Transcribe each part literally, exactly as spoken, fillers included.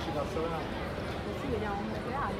我去一辆，我们回啥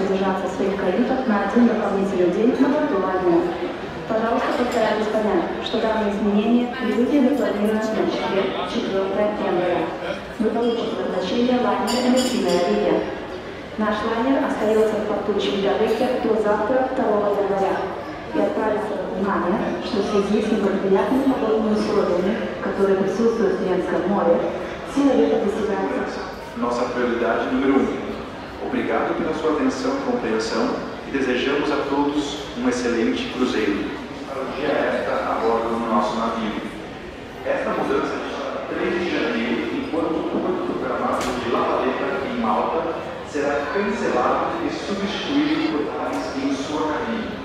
задержаться в своих каютах на один дополнительный день на борту лагеря. Пожалуйста, постарайтесь понять, что данные изменения прибытие запланировано на четверг, четвёртое января. Вы получите назначение лайнера «Эмиссийная линия». Наш лайнер остается в порту Чильгабеке до завтра, второго января. И отправится в внимание, что в связи с неблагоприятными погодными условиями, которые присутствуют в Венском море, сила ветра достигается. Nossa prioridade número um. Obrigado pela sua atenção e compreensão e desejamos a todos um excelente cruzeiro. Para o dia extra a bordo do nosso navio. Esta mudança de três de janeiro, enquanto o porto programado de La Valeta, em Malta, será cancelado e substituído por bares em sua cabine.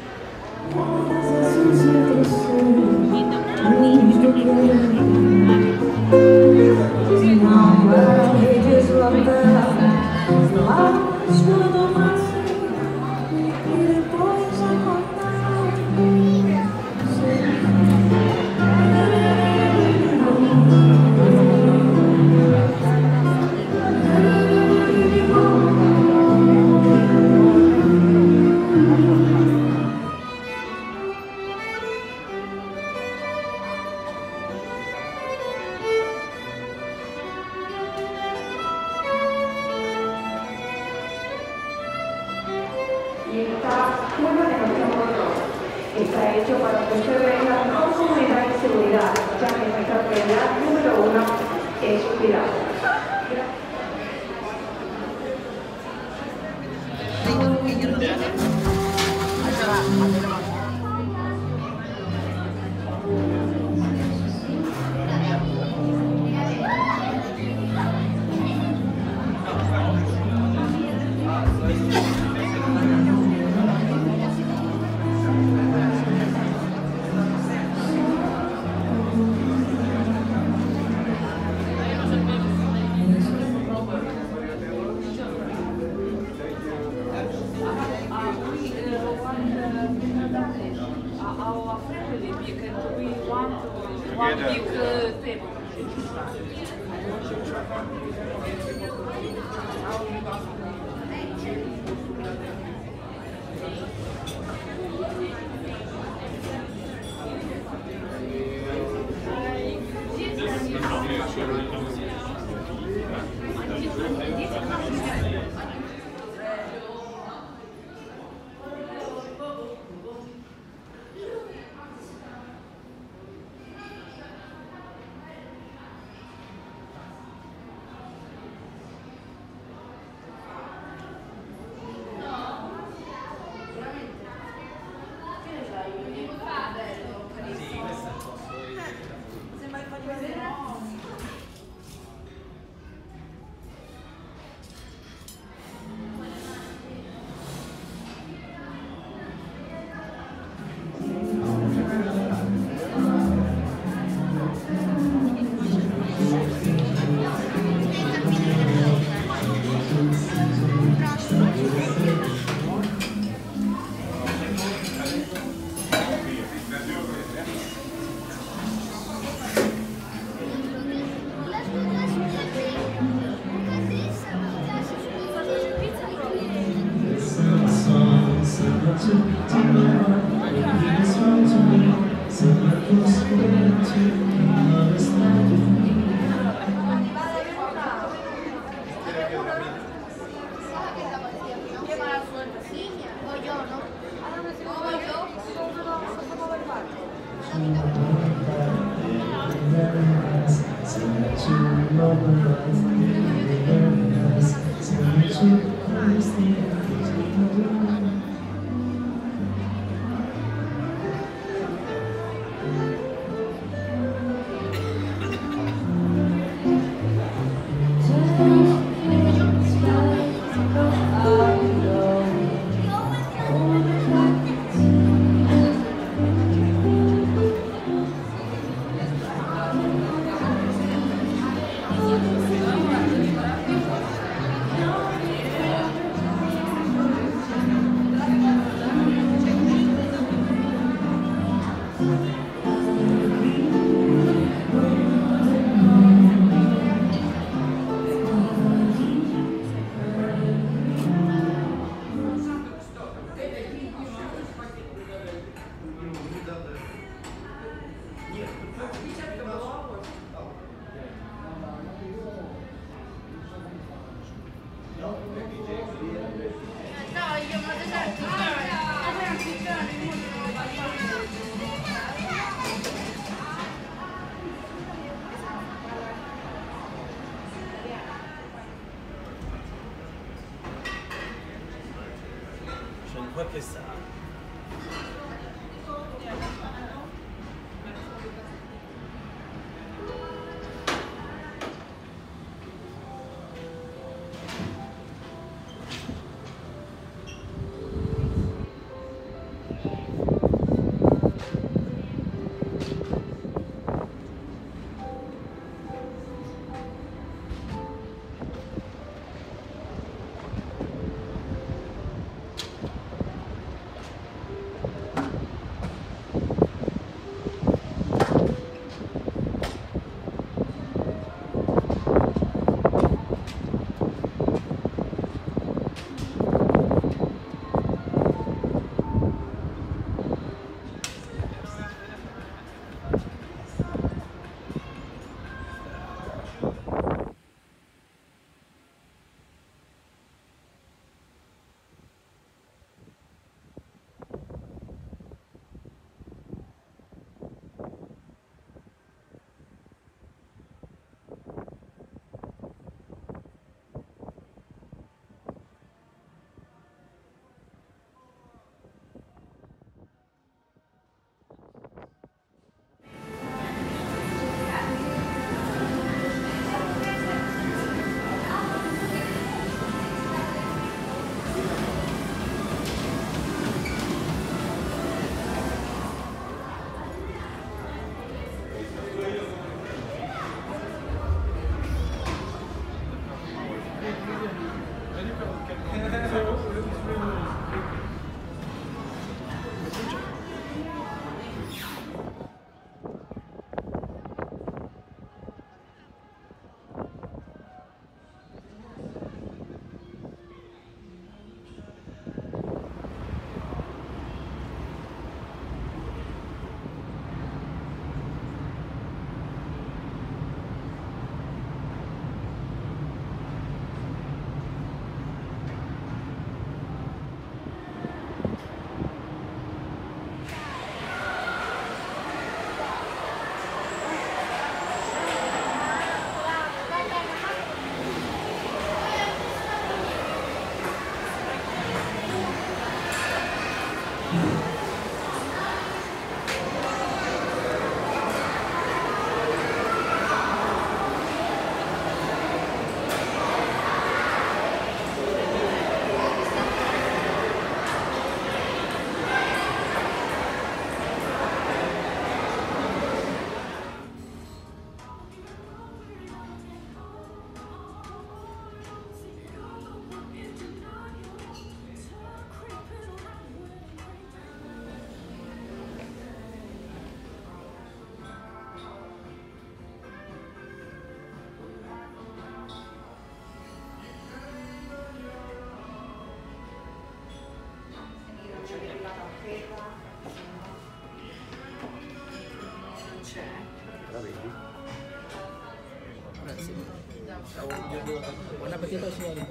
Y está fuera de nuestro control. Está hecho para que usted venga con seguridad y seguridad, ya que nuestra prioridad número uno es su cuidado. Our family, because we want one big uh, table. Thank you. What is that? Buon appetito signori.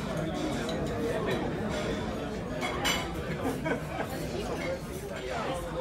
Yeah.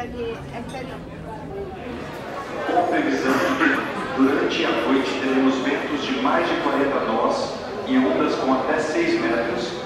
Com previsão de que durante a noite teremos ventos de mais de quarenta nós e ondas com até seis metros.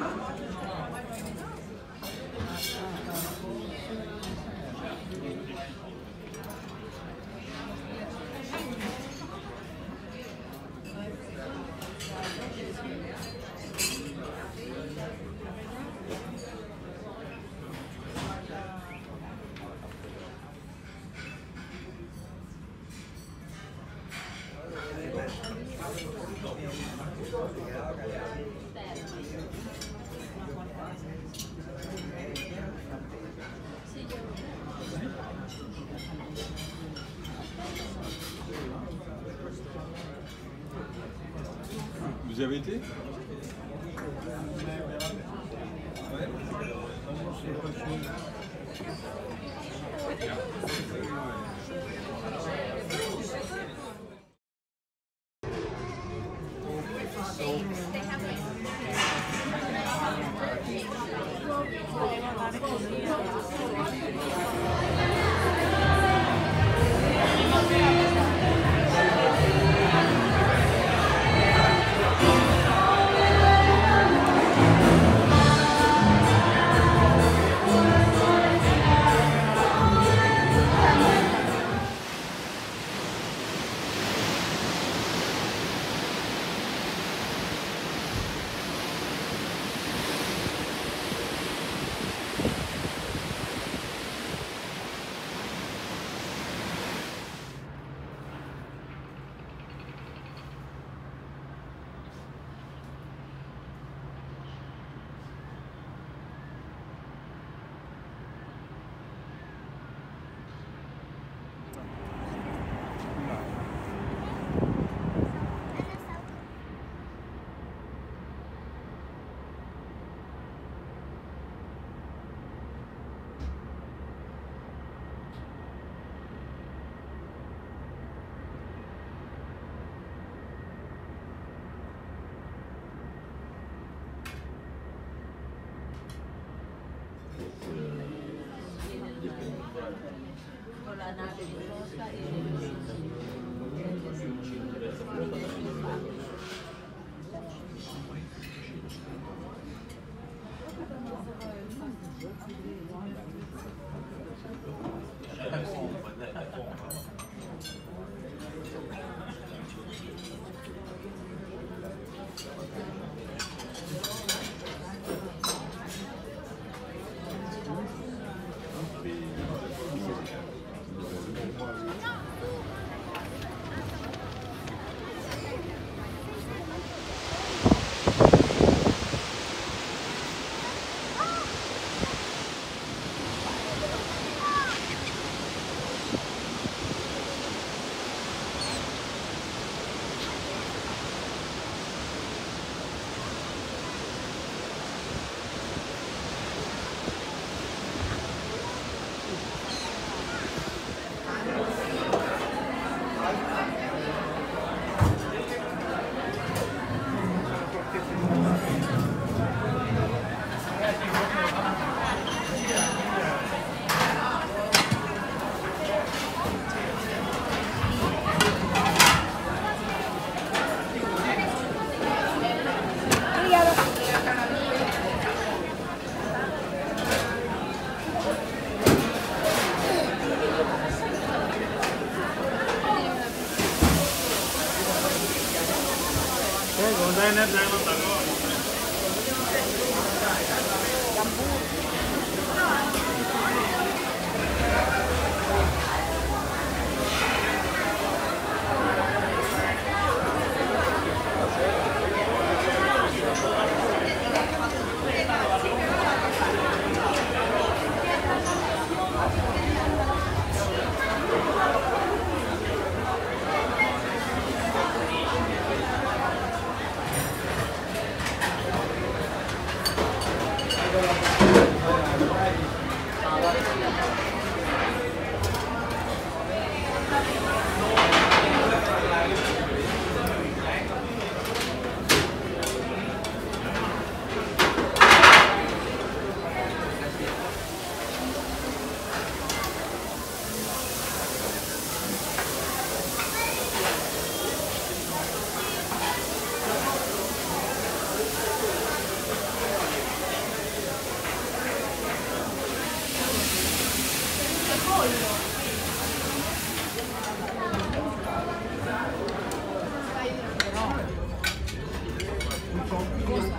Vous y avez été?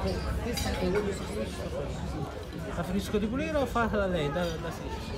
La finisco di pulire o farla lei da, da sinistra?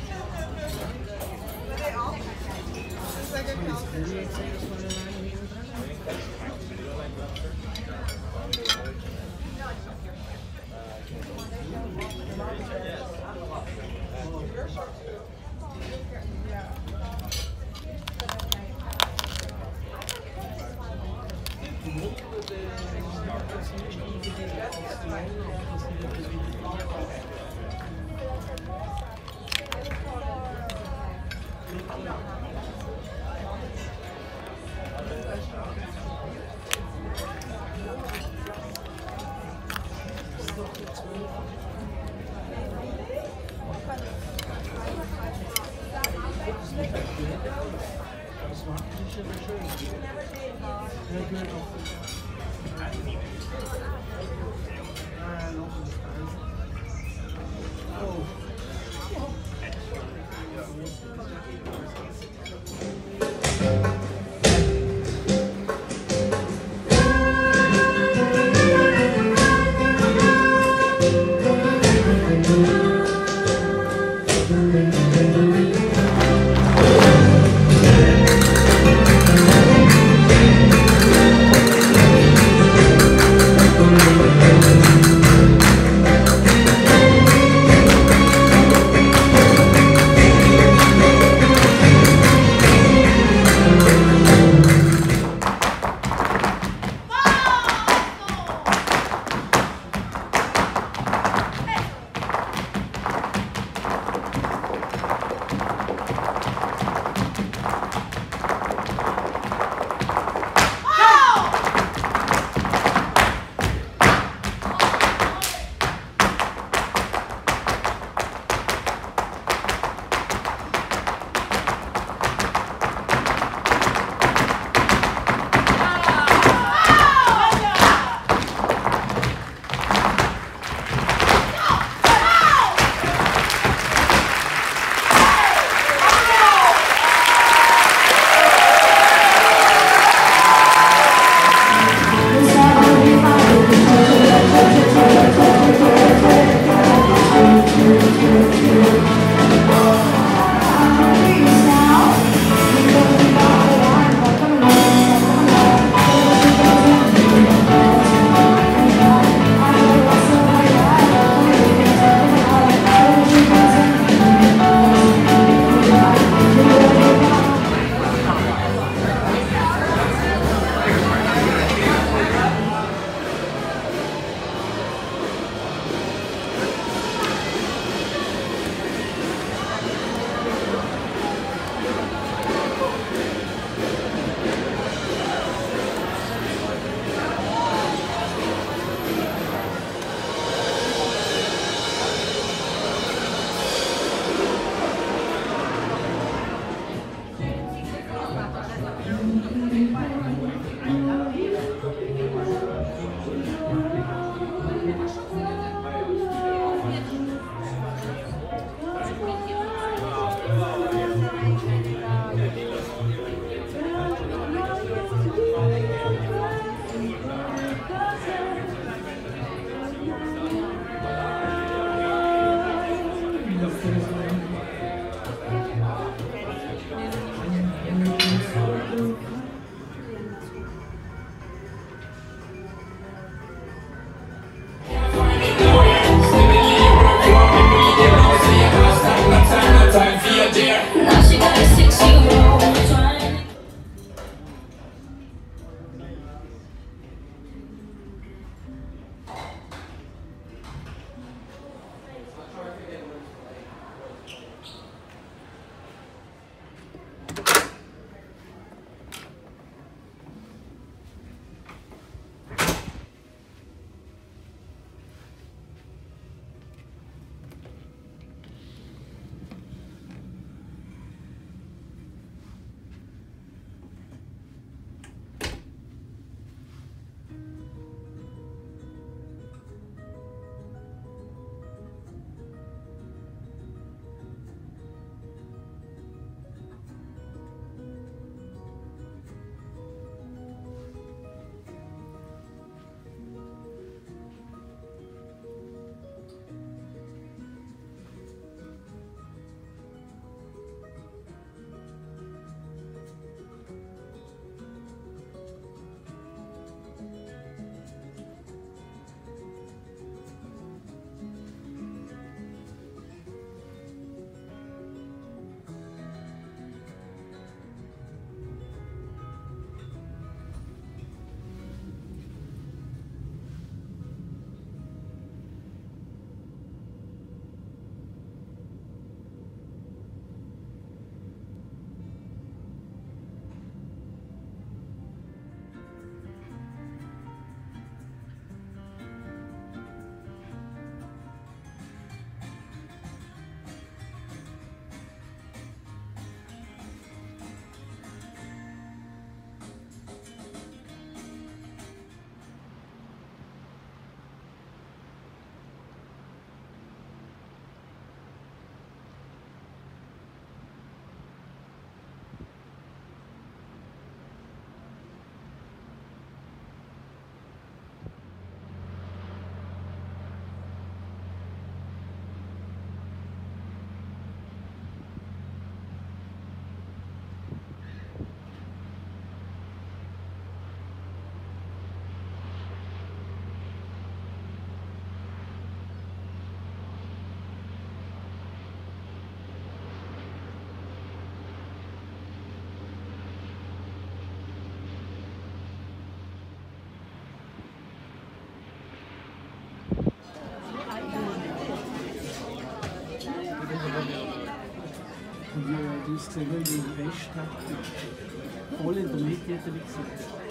Du hast gesehen, wie die West hat. Voll in der Mitte hat er gesehen.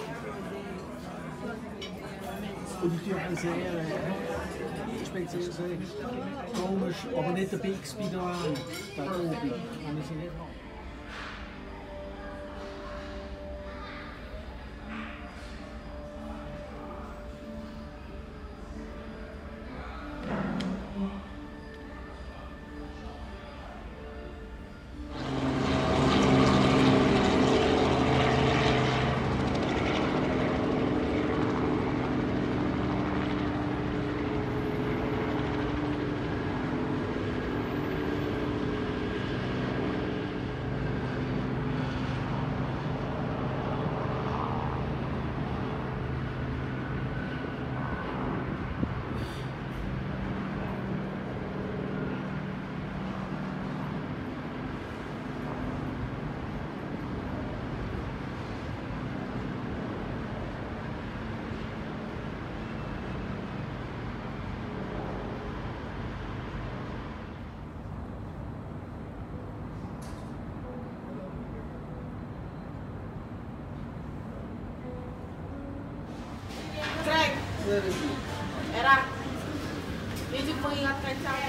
Und ich tue auch sehr äh, speziell sehr komisch, aber nicht der Bixby da an, da oben, kann ich sie nicht haben. Era, ini mengingatkan saya.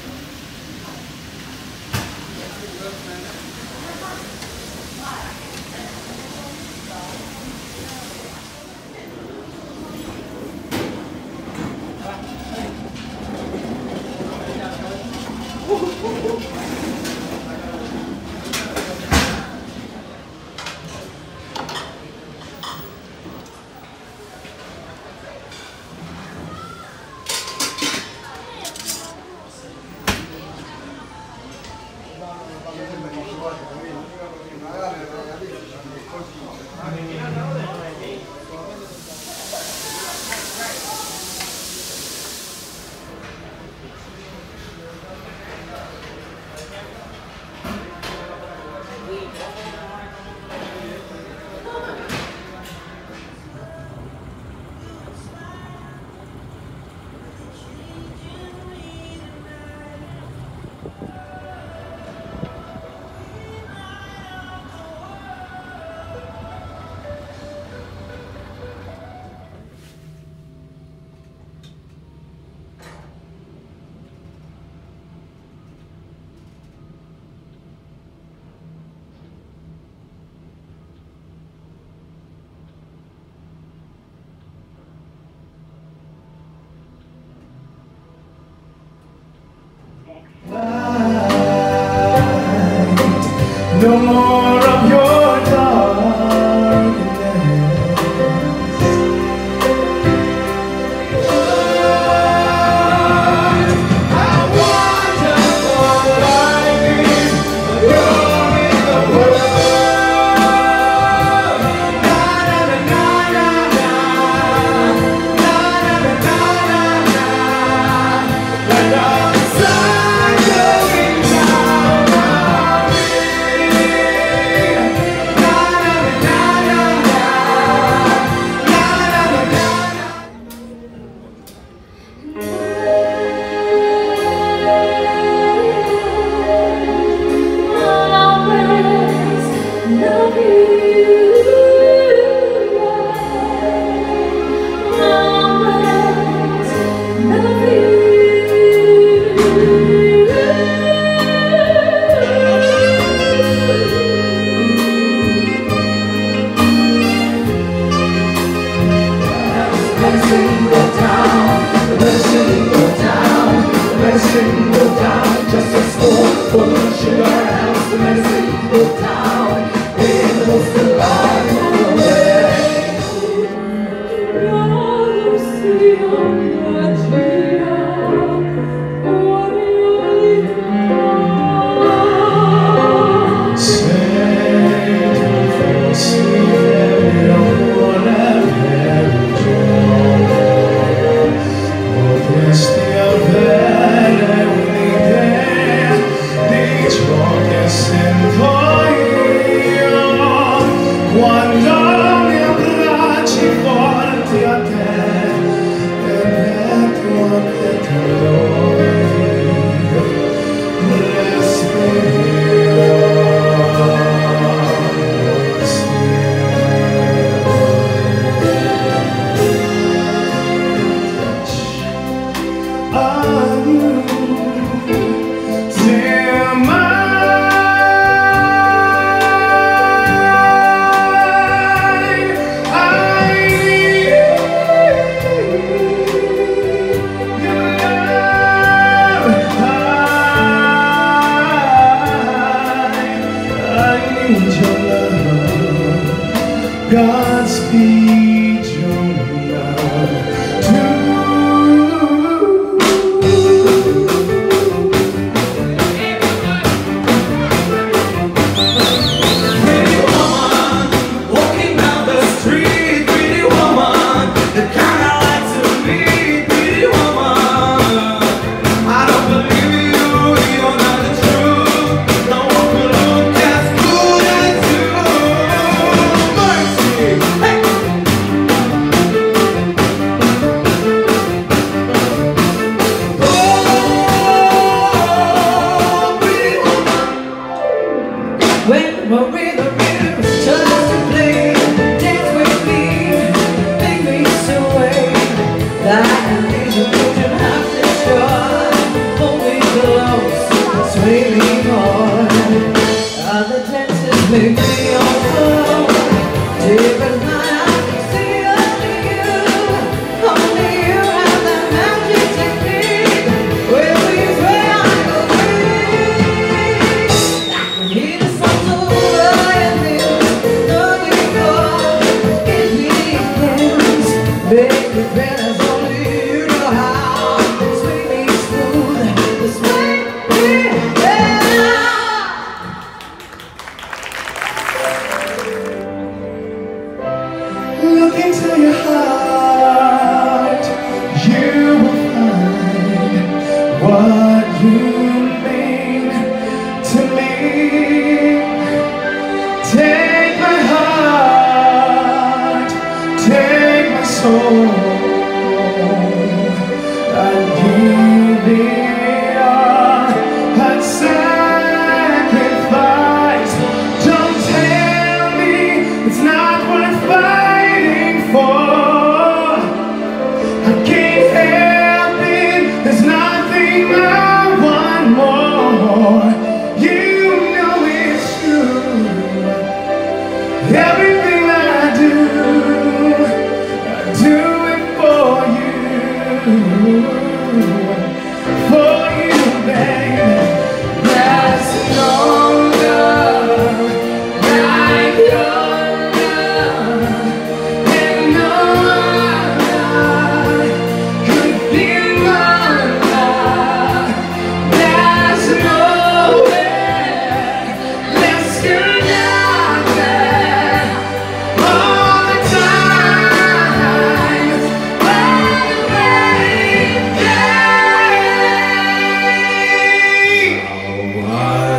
No more of your darkness. I wonder what life is, but you're in the world. Na na na na na na, na na na na na, like the sun going down on me. Just a spoonful of sugar helps the medicine go down. It moves the life away. Quando mi abbracci forti a te e metto a te Like a vision, would you have to shore? Hold me close, sway me more. Other dances make me your own. Deep in my eyes, I see only you. Only you have that magic technique. Where we pray I believe. I can hear the sounds of the violins. Know before it begins. Make it better, only you know how. Sweet me smooth, this way we better. Look into your heart, you will find what you mean to me. Take my heart, take my soul, and give it all at sacrifice. Don't tell me it's not worth fighting for. I can't help it, there's nothing I want more. You know it's true. Everything that I do, I do it for you. For you, baby. There's no love like your love. And no other could feel my love. There's nowhere less connected all the time. Oh, I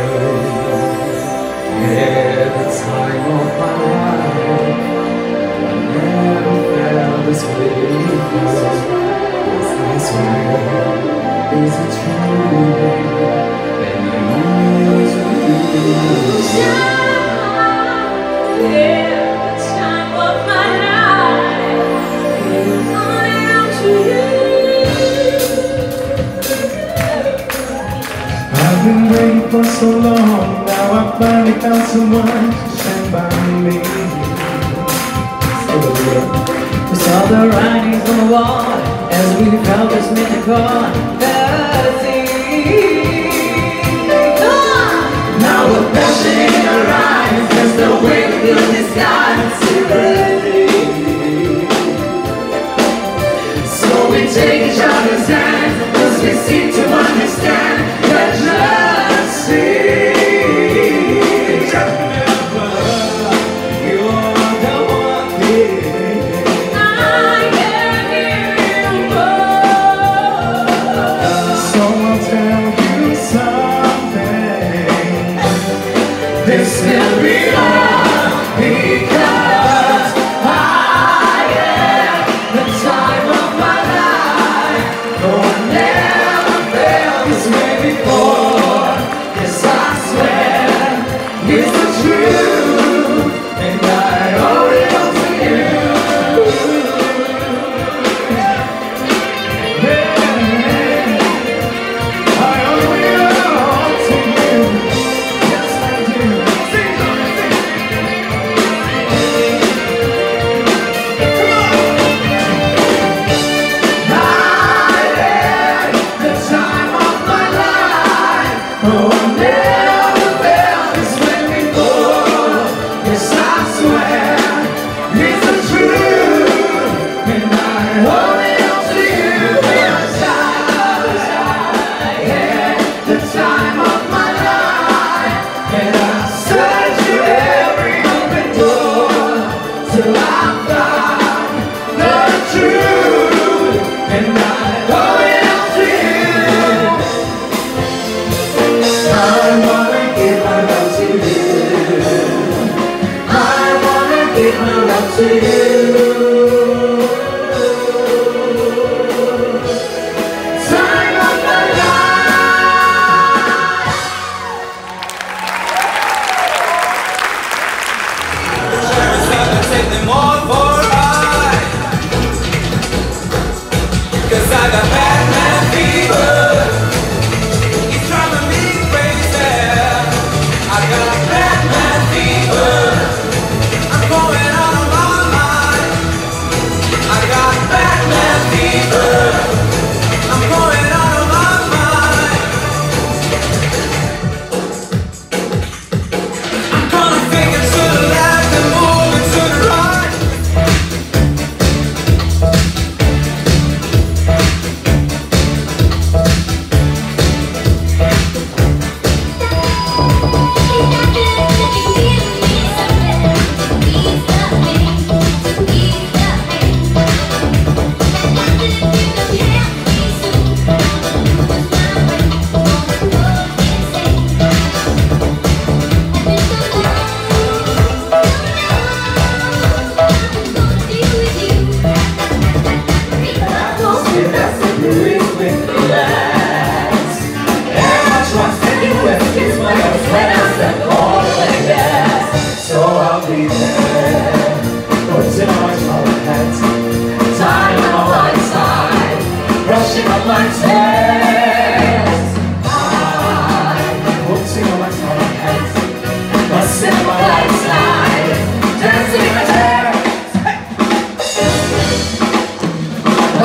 had the time of my life. I never felt this way before. Is this real? Is it true? And I know it's true. I've been waiting for so long, now I finally found someone to stand by me. We saw the writings on the wall as we felt this mythical fantasy. Now the passion in our eyes, there's no way to do this guidance secretly. So we take each other's hands, cause we seem to understand that jealousy. This will be all because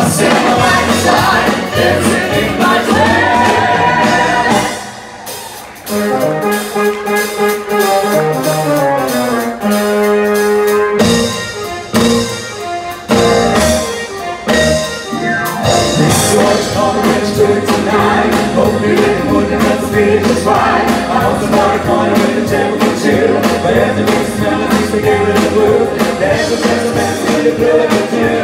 silhouette inside, dancing in my dreams. George called the rich to it tonight. Hope you didn't put the rest of it just right. I hope somebody corner with the table for two. But after these melodies we gave it a blue. There's a sense of fancy in the blue and the two.